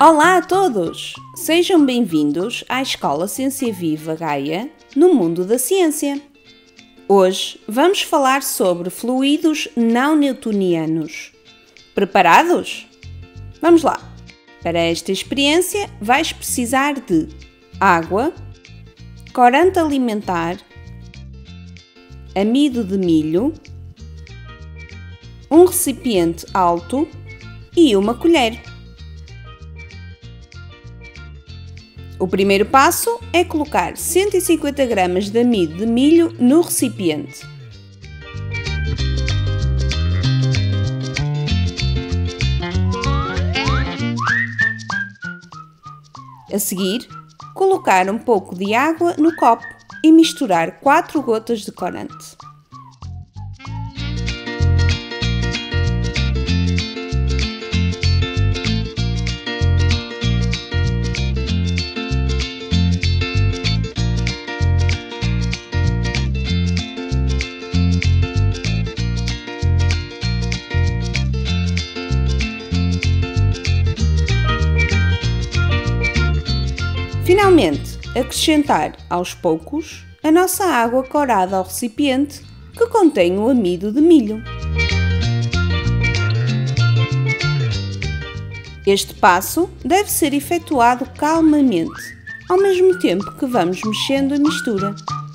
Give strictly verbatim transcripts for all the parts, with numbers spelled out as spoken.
Olá a todos! Sejam bem-vindos à Escola Ciência Viva Gaia no mundo da ciência. Hoje vamos falar sobre fluidos não newtonianos. Preparados? Vamos lá! Para esta experiência vais precisar de água, corante alimentar, amido de milho, um recipiente alto e uma colher. O primeiro passo é colocar cento e cinquenta gramas de amido de milho no recipiente. A seguir, colocar um pouco de água no copo e misturar quatro gotas de corante. Finalmente, acrescentar aos poucos a nossa água corada ao recipiente que contém o amido de milho. Este passo deve ser efetuado calmamente, ao mesmo tempo que vamos mexendo a mistura.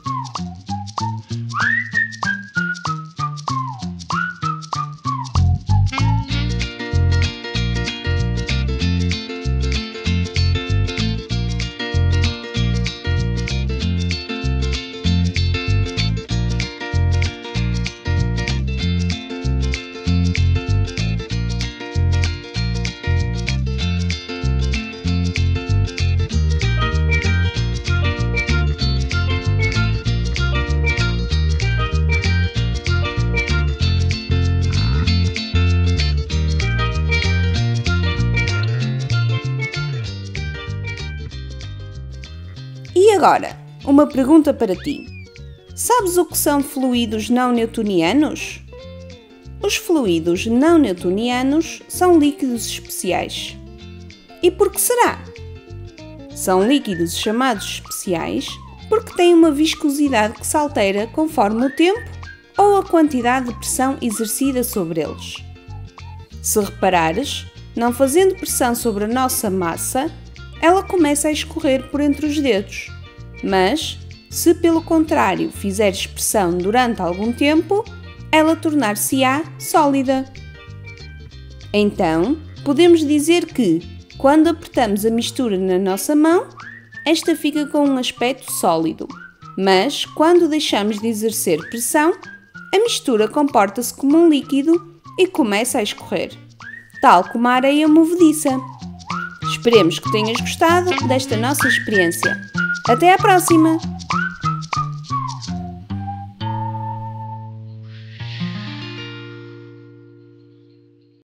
E agora, uma pergunta para ti. Sabes o que são fluidos não newtonianos? Os fluidos não newtonianos são líquidos especiais. E por que será? São líquidos chamados especiais porque têm uma viscosidade que se altera conforme o tempo ou a quantidade de pressão exercida sobre eles. Se reparares, não fazendo pressão sobre a nossa massa, ela começa a escorrer por entre os dedos, mas, se pelo contrário fizeres pressão durante algum tempo, ela tornar-se-á sólida. Então, podemos dizer que, quando apertamos a mistura na nossa mão, esta fica com um aspecto sólido, mas, quando deixamos de exercer pressão, a mistura comporta-se como um líquido e começa a escorrer, tal como a areia movediça. Esperemos que tenhas gostado desta nossa experiência. Até à próxima!